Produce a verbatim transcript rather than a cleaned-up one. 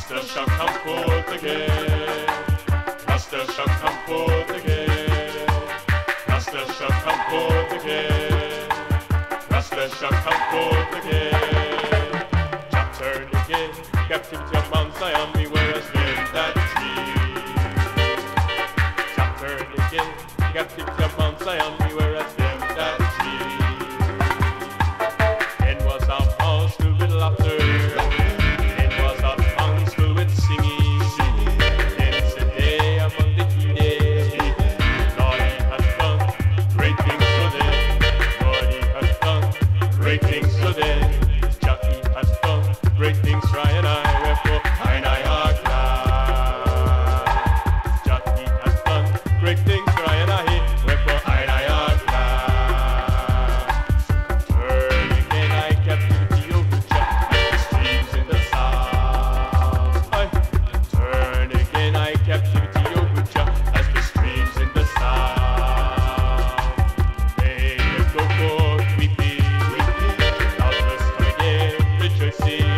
Rasta shall come forth again. Rasta shall come forth again. Rasta shall come forth again. Rasta shall come forth again. Jah turn again, captivity of Mount Zion, beware as them that dream. Jah turn again, captivity of Mount Zion, beware as them that dream. Then was our house filled with laughter. Then was our tongues filled with singing. Then said they among the heathen, Lord, he hath done great things for them. Lord, he hath done great things for them. Jah, he hath done great things for I and I. Wherefore I and I are glad. Jah, he hath done great things for I and I. Wherefore I and I are glad. Turn again, I captivity, O Jah, as the streams in the south. Aye. Turn again, I captivity, O Jah, as the streams in the south. May it go forth weeping, doubtless come again rejoicing.